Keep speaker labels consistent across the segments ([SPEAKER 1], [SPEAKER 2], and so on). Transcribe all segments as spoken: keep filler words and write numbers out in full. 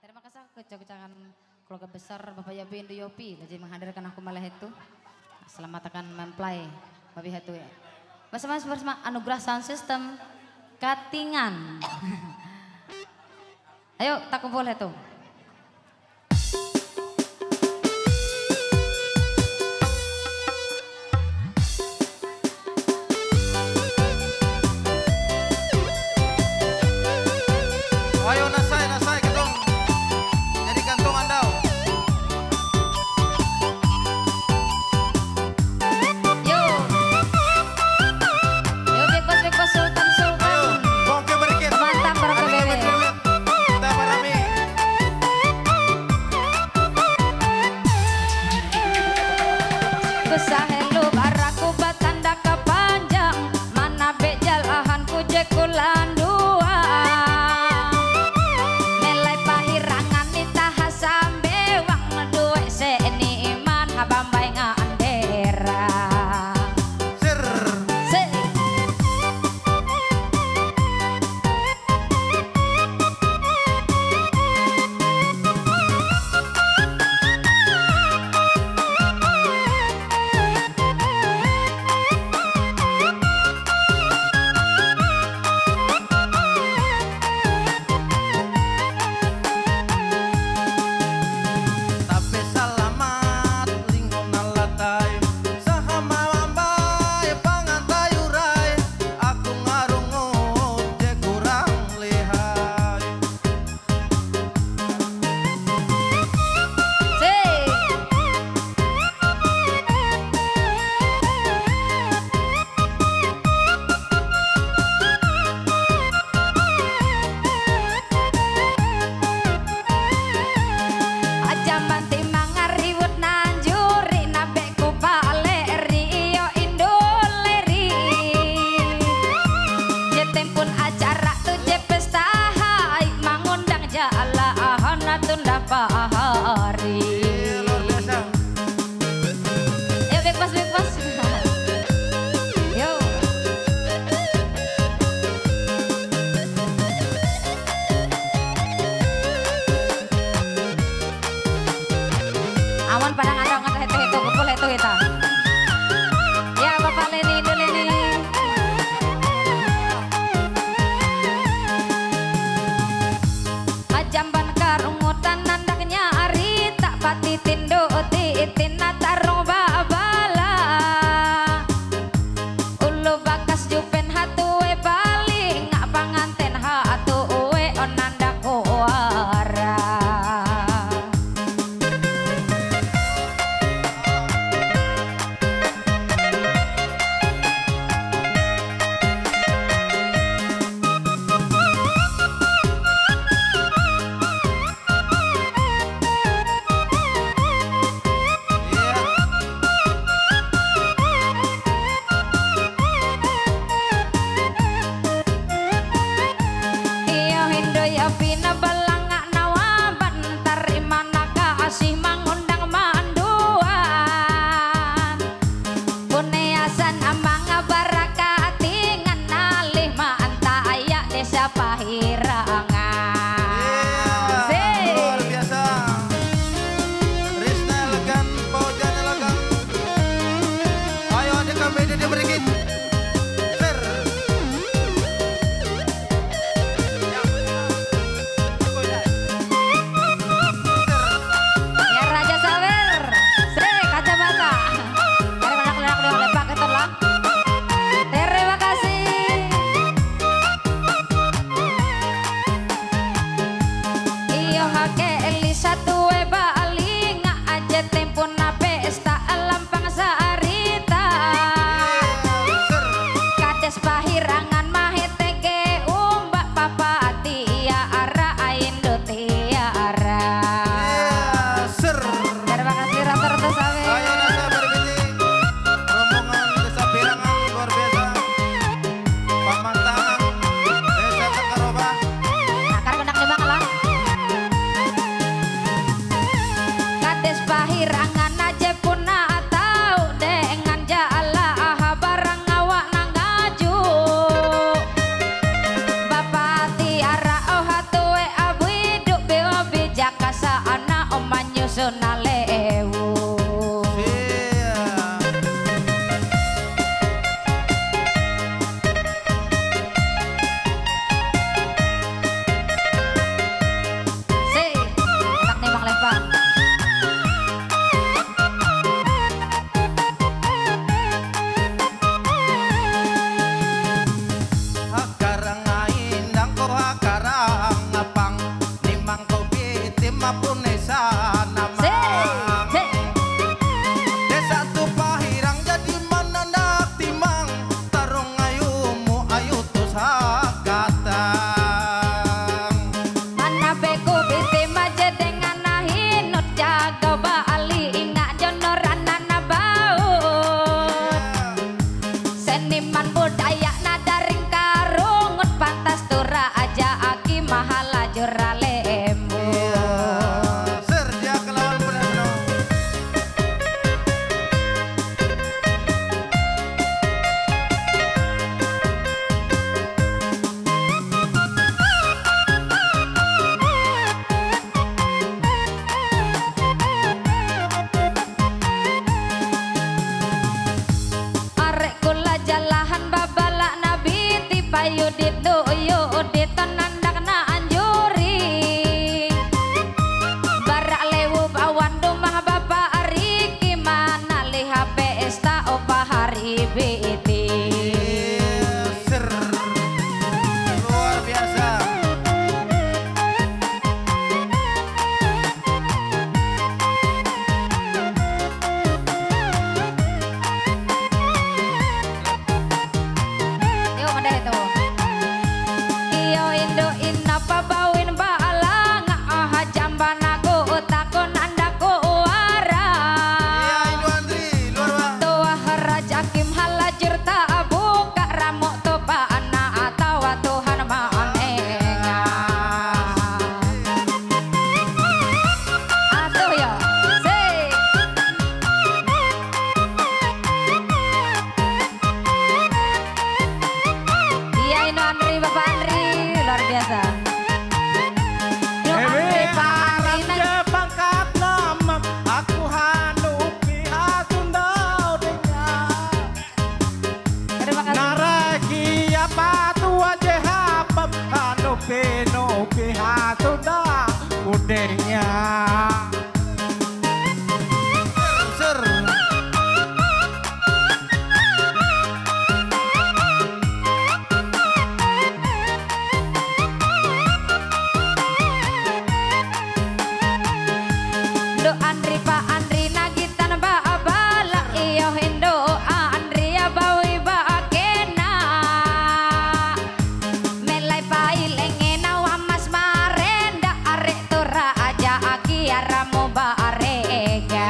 [SPEAKER 1] terima kasih kecak-kecakan keluarga besar Bapak Yopi Indo Yopi jadi menghadirkan aku malah itu. Selamat akan memplay Bapak itu ya. Mas-mas bersama Anugerah Sound System Katingan. Ayo tak kumpul itu.
[SPEAKER 2] Ayo nasai nasai ketong jadi kantong andau.
[SPEAKER 1] Yo, yo big boss big boss sultan sultan.
[SPEAKER 2] Ayo bongke berikit.
[SPEAKER 1] Mantap barang bebe.
[SPEAKER 2] Kita barami.
[SPEAKER 1] Besar helu baraku batanda kepanjang mana bejal ahan kuje kulandua. Melai pahirangan nitaha sambe wang duwe seeni iman habambai ngandera.
[SPEAKER 2] Sir.
[SPEAKER 1] Se
[SPEAKER 2] Tapi selamat lingkon alatai sahama wambai pangantai urai aku ngarungut je kurang lihai.
[SPEAKER 1] se aja manti mangariwut nanjuri nabe ku paleri iyo indoleri jetem pun acara tu je pesta hai mangundang jala ahana tunda pahari.
[SPEAKER 2] Iya, luar biasa.
[SPEAKER 1] Yo big boss big boss. Yo. Awan pada ngadong ngadong itu itu kumpul itu kita. Ya Bapak Leni itu Leni. Ajamban karungutan nandaknya ari tak pati tindo titin natarung babala. Ulu bakas jupen hatuwe bali ngak panganten hatuwe onanda kuara. Iyo hindo ya pina balanga nawaban tarima kasih mangundang manduan puneasan amang barakati nganalih maantaya desa pahirangan.
[SPEAKER 2] Iya, luar biasa. Risna elegan, Paujan elegan. Ayo adik kami dia berikit. Sir.
[SPEAKER 1] Ya Raja Sawer, Sri kacamata. Mari menak-menak dia lepak itu lah. Terima kasih. Iyo hake Elisa tuwe bali nga aja tempo na pesta lampang sarita.
[SPEAKER 2] Sir.
[SPEAKER 1] Kades pahirangan mahitege umbak papati ya ara aindo tiara.
[SPEAKER 2] Iya, sir.
[SPEAKER 1] Terima kasih rata-rata sawe.
[SPEAKER 2] Ayo nasa berbiji. Rombongan desa Pirangan luar biasa. Pamantangan desa Tekaroba.
[SPEAKER 1] Nah, karena kendak limang lah.
[SPEAKER 2] Unesa nama. Desa tu pahirang jadi menandak timang, tarung ayumu ayu tu sakatang.
[SPEAKER 1] Mana beko bete maje dengan nahinut jaga bali ingat jono ranana baut. Seniman budaya nadaring karungut pantas tura aja aki mahala jurale embu.
[SPEAKER 2] Serja kelawan penasno.
[SPEAKER 1] Arek kula jalahan babalak nabi tipayu didoyo ditonandakna anjuri. Barak lewu bawan rumah bapak Ariki mana liha pesta opah hari biti.
[SPEAKER 2] Ser luar biasa.
[SPEAKER 1] Yuk ada itu. Iyo indo inna pabawin baalang aha jambanaku utakun andaku wara.
[SPEAKER 2] Iya Indo Andri luar bang.
[SPEAKER 1] Tuah raja kim halajur tak buka ramuk topa anak atau Tuhan maanenga. Atuh ya, sih. Iya Indo Andri Bapak Andri luar biasa. Indo Andri Pak Andri nang-
[SPEAKER 2] Pangkat nama aku hanupi atundau dengan
[SPEAKER 1] Terima kasih.
[SPEAKER 2] naragi apa tua jehapam hanupi nupi atundau udenya. Ser
[SPEAKER 1] Do Andri Pak Andri nagitan ba abala iyo Indo Andri abawi ba akena. Melai pailengena wamas marenda arek tura aja aki aramu ba arega.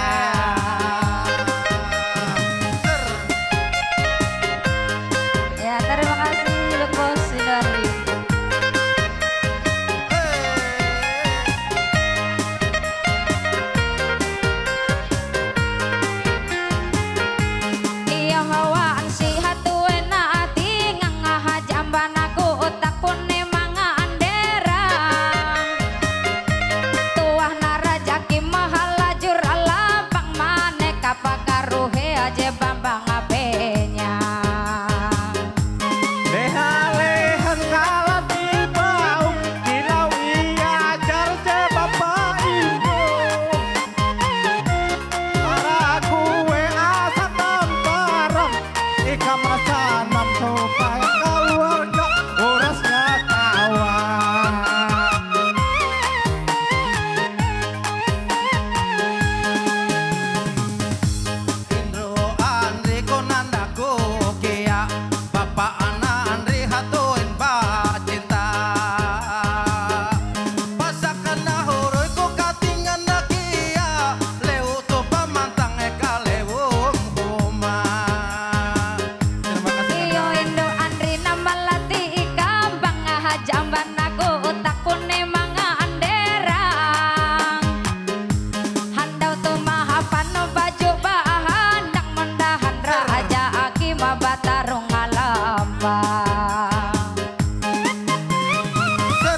[SPEAKER 1] Ya terima kasih Lukos Sidari. Iya hawaan si hatuena ati ngangah jambanaku utak pune manga anderang. Tuah narajaki mahal lajur alapang mane kapakaruhe aje bambang apenya.
[SPEAKER 2] leha-lehan kalah tibau kilau iya jar je bapak Indo. Para kue asa tamparam ika masanam supaya keluarga urasnya kawan. Indro Andri konandaku kia bapak anak Andri hatuin ba cinta. Pasakan nahuroi ku katingan nakia leu tu pamantang eka leu huma. Terima kasih.
[SPEAKER 1] Iyo Indo Andri nama lati ikambang ngah jambanaku utak pune manga anderang. Handau tu mahapan no baju bahan dak mendahan raja aki mabatarung alambang.
[SPEAKER 2] Ser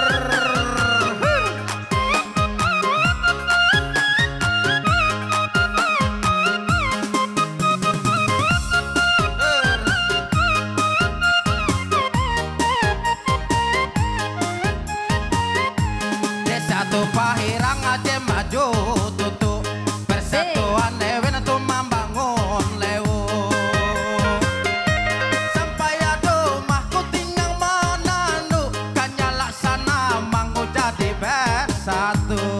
[SPEAKER 2] Desa tu pahirang aja maju tutu persatuan dewen tu membangun lewu. Sampai ado mahku tinggal menandu kanya laksana mangu jadi bersatu.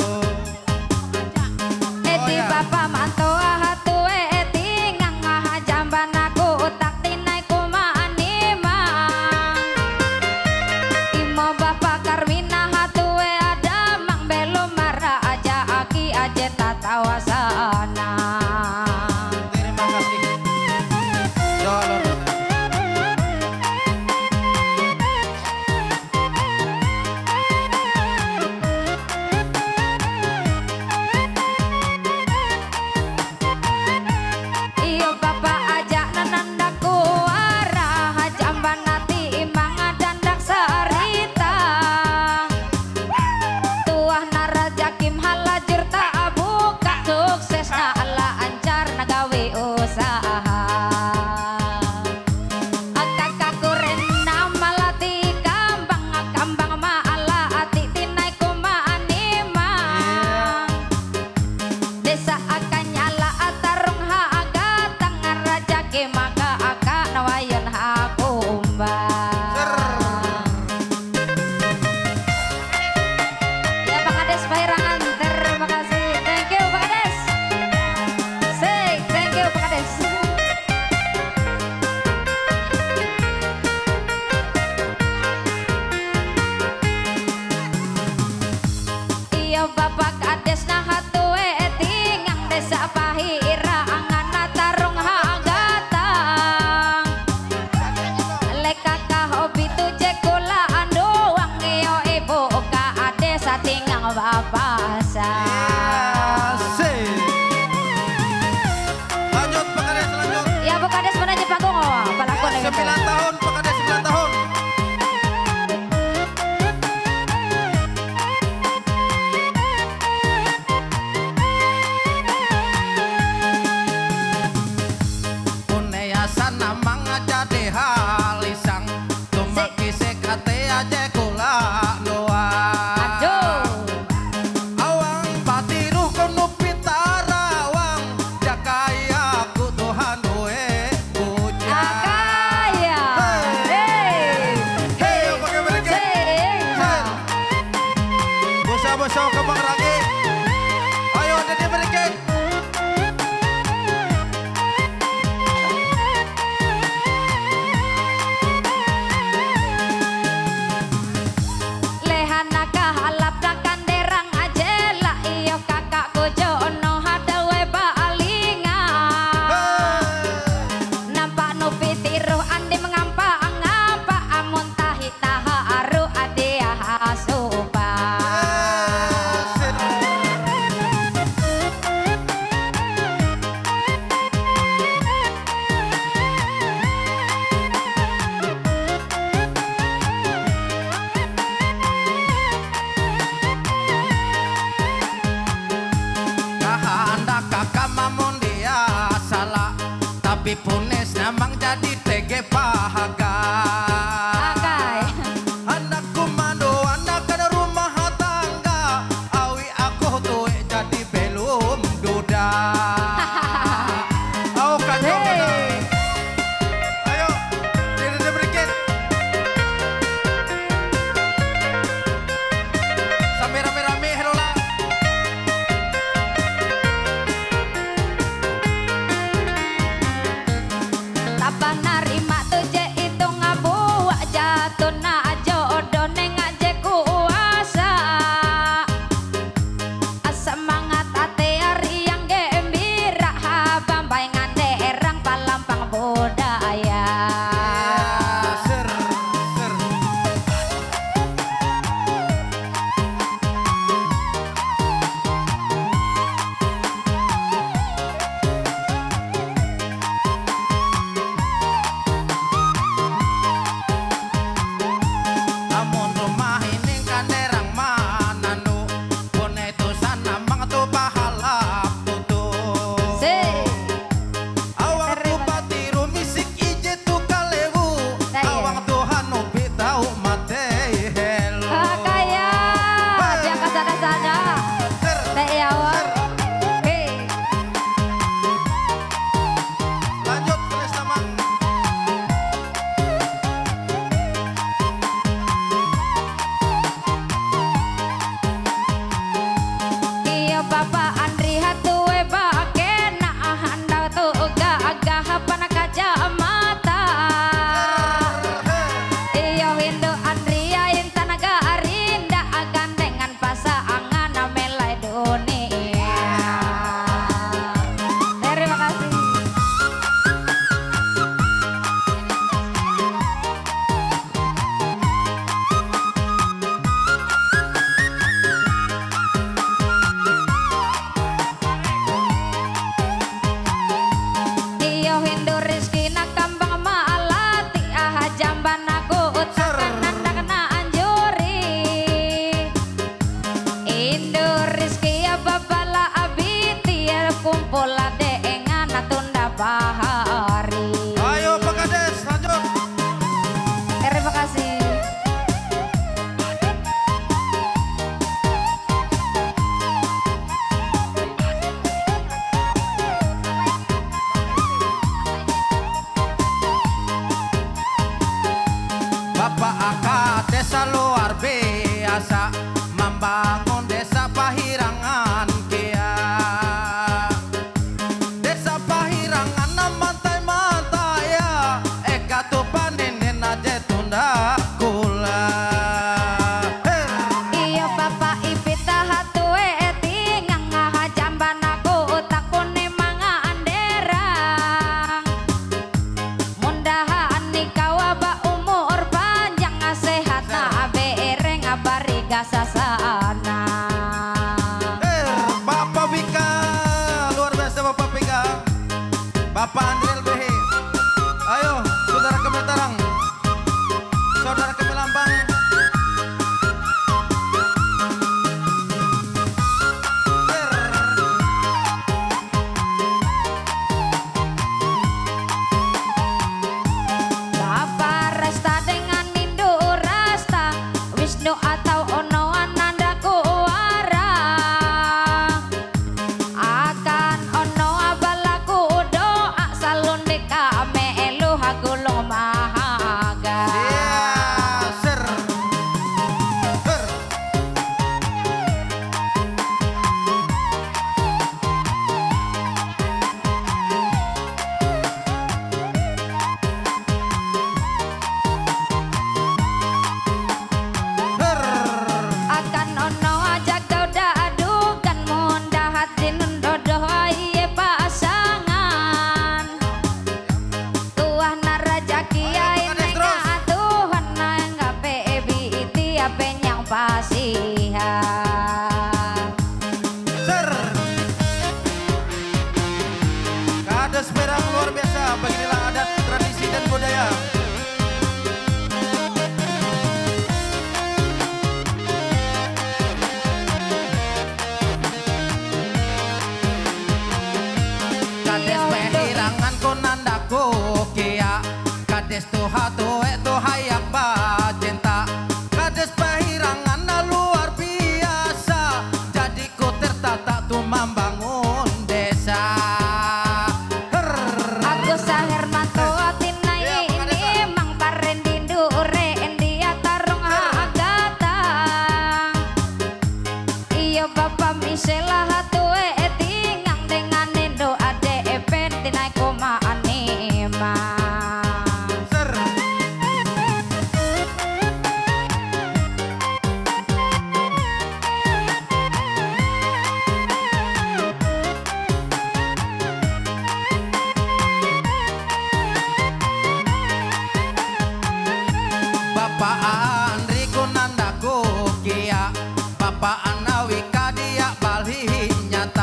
[SPEAKER 1] kawasana.
[SPEAKER 2] Terima kasih. Dolor.
[SPEAKER 1] Iyo bapak ajak nanandaku arah jamban nati imang dandak sarita. Tuah narajakim halajur tak buka sukses na ala ancar nagawe usaha. Akakaku rena malati kambang kambang maala ati tinay kumaanimang. Desa akan nyala atarung haga tangan raja ke maka aka nawayan hakumbang. Ya Pak Kades Bahirangan, terima kasih. Thank you Pak Kades. Say thank you Pak Kades. Iya Bapak Kades nah hatuwe tingang desa Pahira angan tarung hagatang. Lekaka hobi tuje kula andoang iyo ibu Kades tingang bapasa.
[SPEAKER 2] Asik. Lanjut Pak Kades, lanjut.
[SPEAKER 1] Ya Bu Kades mana di panggung oh, balakon ya, gitu.
[SPEAKER 2] sembilan tahun Pak Kades, sembilan tahun. Uneasan namang jadi halisang tumaki sekate aja kula doa.
[SPEAKER 1] Aduh.
[SPEAKER 2] Awang batiruh kono pitarawang jakaya ku Tuhan duwe puja.
[SPEAKER 1] Akaya. Hey.
[SPEAKER 2] Hey, pakai mereka.
[SPEAKER 1] Hey.
[SPEAKER 2] Bosa-bosa kembang lagi. Ayo jadi mereka.
[SPEAKER 1] Lehana kahalap dakan derang ajela iyo kakakku jono hadawe baalingan. Nampak nu pitiruh andi mengampa ngapa amun tahi taha aru adia hasupa.
[SPEAKER 2] Kahanda kakak mamun dia salah, tapi punes namang jadi tege pahaga.
[SPEAKER 1] Akai.
[SPEAKER 2] Anakku mando anak ada rumah tangga, awi aku tuh jadi belum duda. Au kacau kena. Ayo, jadi diberikan. Sampai rame-rame herola.
[SPEAKER 1] Tabanar babala abiti kumpul dengan tunda bahari.
[SPEAKER 2] Ayo Pak Kades, lanjut.
[SPEAKER 1] Terima kasih.
[SPEAKER 2] Bapak Aka desa luar biasa membangun desa Pahirangan kia. Desa Pahirangan na mantai-mantai ya, eka tu paninen aja tunda kula.
[SPEAKER 1] Iya bapak ipita hatue tingang ngahajamban aku takune manga anderang. Mundahan nikawa ba umur panjang sehat na bereng abariga sasana.
[SPEAKER 2] Eh, Bapak Wika, luar biasa Bapak Wika. Bapak Andriel Behe. Ayo, saudara Kemetarang, saudara Kemelambang.
[SPEAKER 1] Bapak Resta dengan Nindu Rasta Wisnu atau Ono Anandaku warang akan Ono abalaku doa salun deka melu hagulung mahaga.
[SPEAKER 2] Iya, ser. Ser. Ser.
[SPEAKER 1] Akan Ono aja kau adukan mundah hati nundodoh iye pasangan tuah naraja kiai nengah tuhan nengah pebi iti apenyang pasihan.
[SPEAKER 2] Ser. Kades Perang luar biasa, beginilah adat, tradisi dan budaya. Kades Pahirangan konandaku kia, kades tu hatu itu hayak bajenta. Kades Pahirangan na luar biasa, jadi ku tertata tu membangun desa. Her.
[SPEAKER 1] Agus Sahermanto atinai
[SPEAKER 2] Iya, Pak Kades,
[SPEAKER 1] ini mang paren dindure endia tarung agata. Iyo bapak misela hatue tingang dengan nindo ade epen tinai koma anima.
[SPEAKER 2] Ser. Bapak Andri kunandaku kia, Bapak Anawi kadia balhi nyata.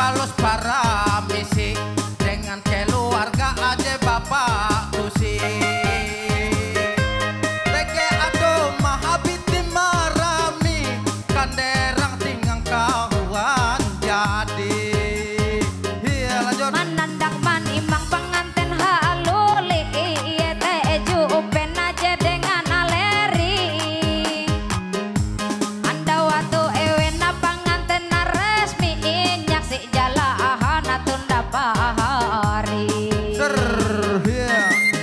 [SPEAKER 2] halus para misi dengan keluarga aja bapak tusi. Reke ado mahabiti marami kanderang tingang kahuan jadi. Iya lanjut.
[SPEAKER 1] Manandak man imang pengantin haluli iye teju upen aja dengan aleri. Anda waktu ewena pengantin resmi inyak si jala ahana tunda pahari.
[SPEAKER 2] Ser, iya.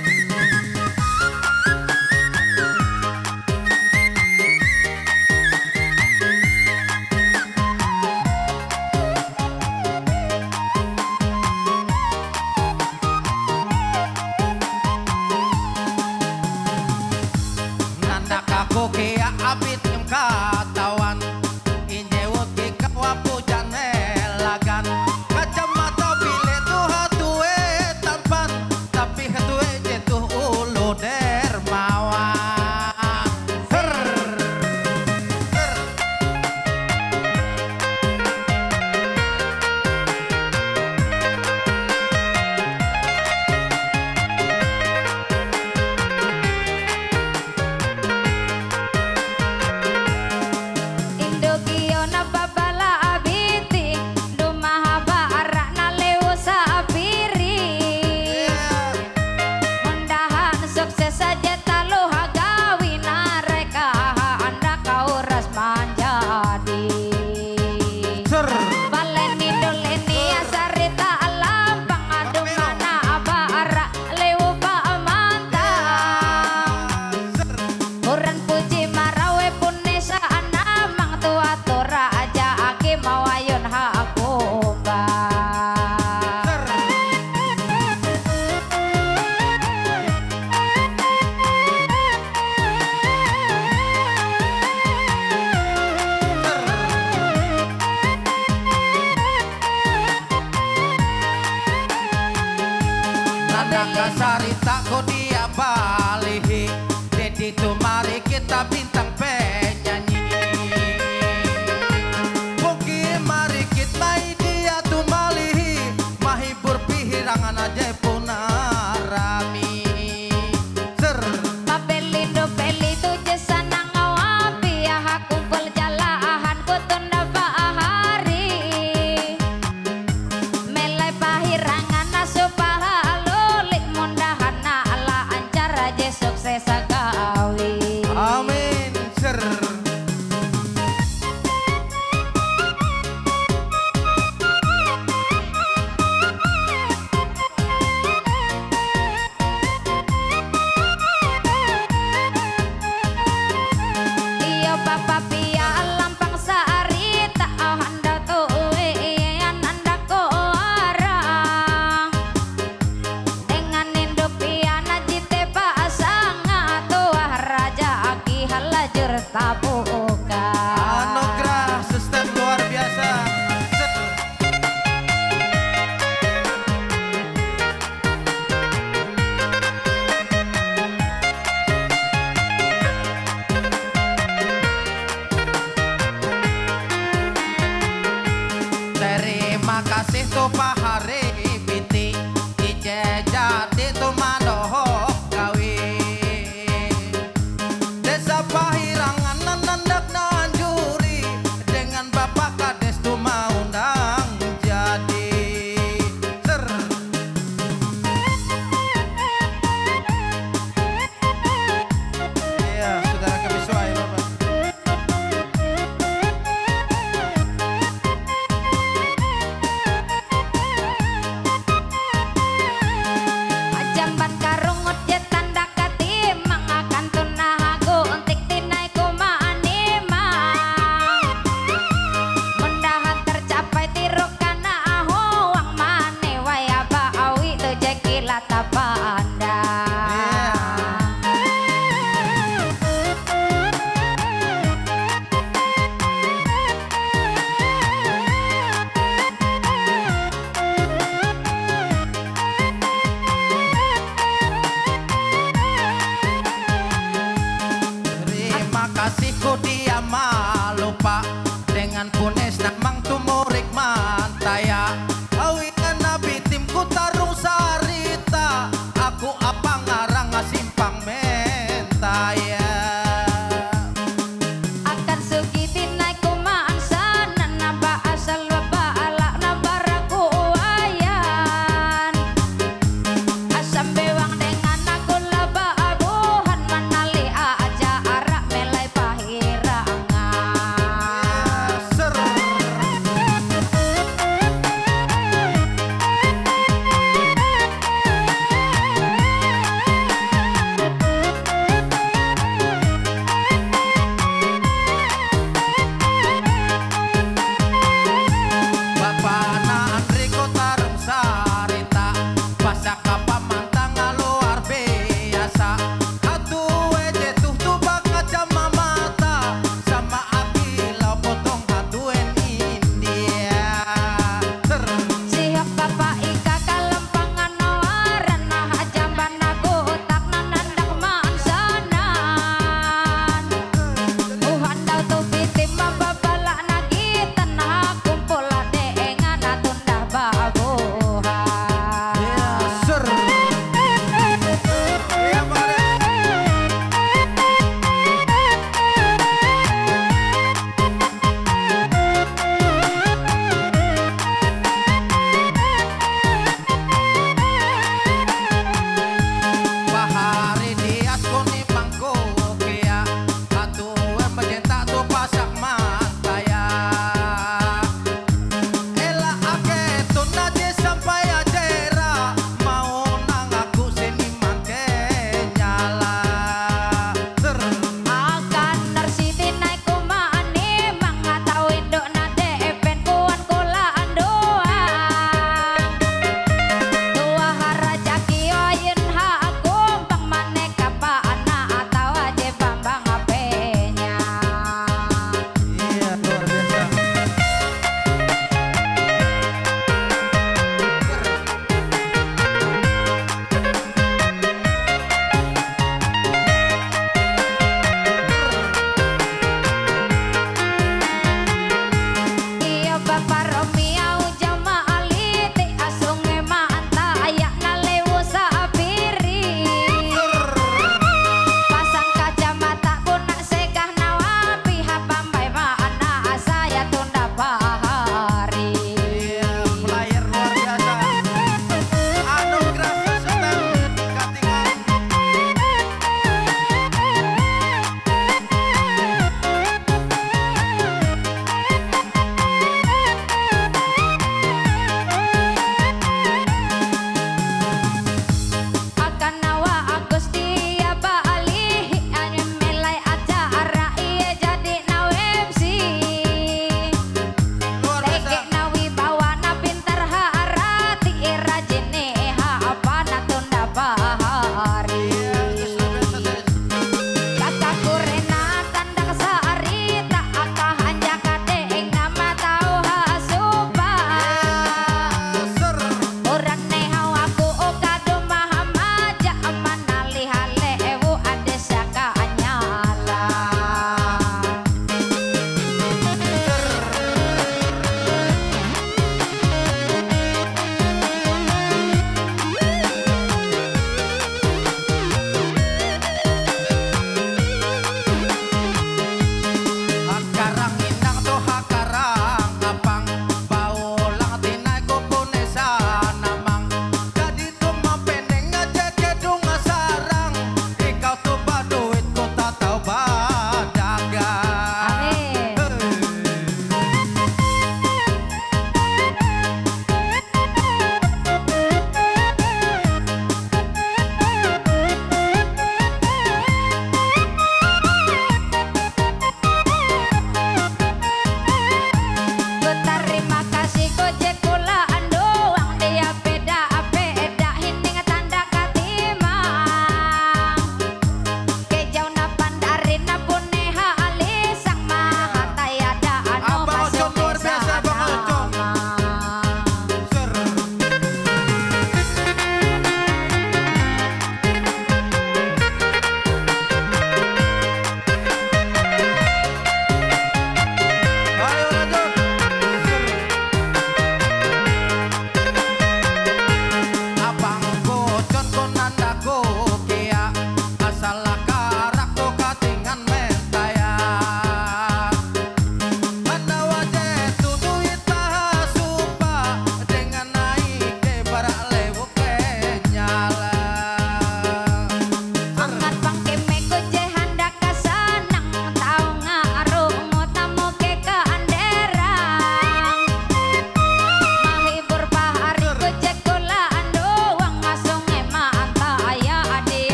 [SPEAKER 2] Nanda kako kaya abit ng katawan injewot ki kawapo janelagan kacamata bile tu hatue tampan tapi hatue jetuh ulo dermawan. Her, her.
[SPEAKER 1] Indo kiyo na babala abiti dumaha bara na lewo sa apiri. Mundahan sukses saja talo hagawi na reka anda kau ras manjadi.
[SPEAKER 2] Ser.
[SPEAKER 1] Baleni doleni asarita alam pangadu mana abara lewo pa amantang. Uran puji marawe punesa anamang tua tora aja aki mawayon hakuba.
[SPEAKER 2] Nanda kasarita ko dia balihi jadi tu mari kita bintang